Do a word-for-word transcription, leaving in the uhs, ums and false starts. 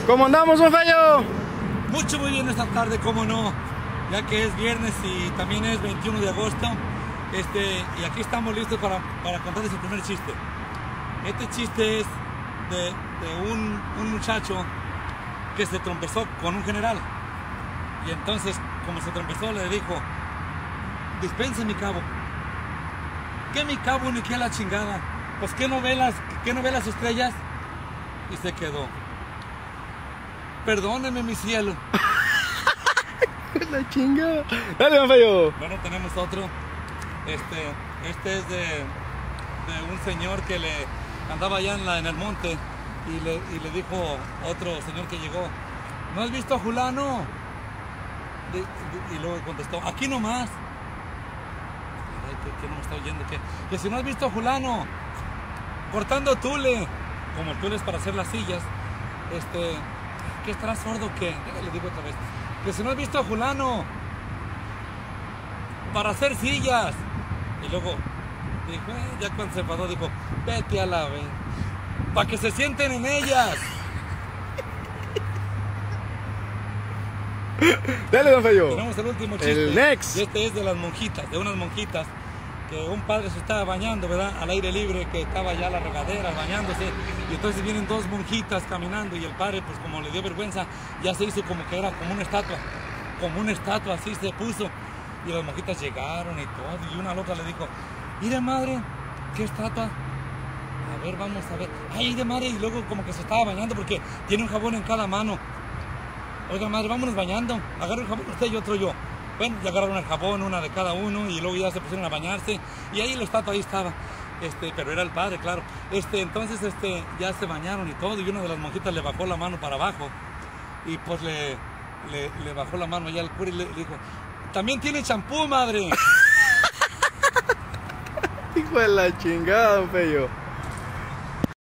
¿Cómo andamos, don Fello? Mucho muy bien esta tarde, cómo no, ya que es viernes y también es veintiuno de agosto. Este, y aquí estamos listos para, para contarles el primer chiste. Este chiste es de, de un, un muchacho que se trompezó con un general. Y entonces, como se trompezó, le dijo: dispense, mi cabo. ¿Qué mi cabo ni qué la chingada? Pues ¿qué no ve las, qué no ve las estrellas? Y se quedó. Perdóneme, mi cielo. La chingada. Dale, don Fello. Bueno, tenemos otro. Este, este es de, de un señor que le andaba allá en, la, en el monte y le, y le dijo otro señor que llegó: ¿no has visto a Julano? De, de, y luego contestó: aquí nomás. Ay, ¿qué, qué no me está oyendo? ¿Qué? Que si no has visto a Julano cortando tule, como el tule es para hacer las sillas. Este, ¿qué estará sordo o qué? Le digo otra vez: que si no has visto a Julano para hacer sillas. Y luego dijo, eh, ya cuando se enfadó, dijo: vete a la vez, para que se sienten en ellas. Dale, don Fello. Tenemos el último chiste. El next. Y este es de las monjitas, de unas monjitas, que un padre se estaba bañando, ¿verdad? Al aire libre, que estaba ya la regadera bañándose. Y entonces vienen dos monjitas caminando y el padre, pues como le dio vergüenza, ya se hizo como que era como una estatua. Como una estatua, así se puso. Y las monjitas llegaron y todo. Y una a la otra le dijo: mire, madre, ¿qué estatua? A ver, vamos a ver. Ay, de madre. Y luego como que se estaba bañando porque tiene un jabón en cada mano. Oiga, madre, vámonos bañando. Agarra el jabón usted y otro yo. Bueno, ya agarraron el jabón, una de cada uno, y luego ya se pusieron a bañarse. Y ahí la estatua ahí estaba. Este, pero era el padre, claro. Este, entonces este, ya se bañaron y todo. Y una de las monjitas le bajó la mano para abajo. Y pues le, le, le bajó la mano ya al cura y le, le dijo: también tiene champú, madre. Hijo de la chingada, don Fello.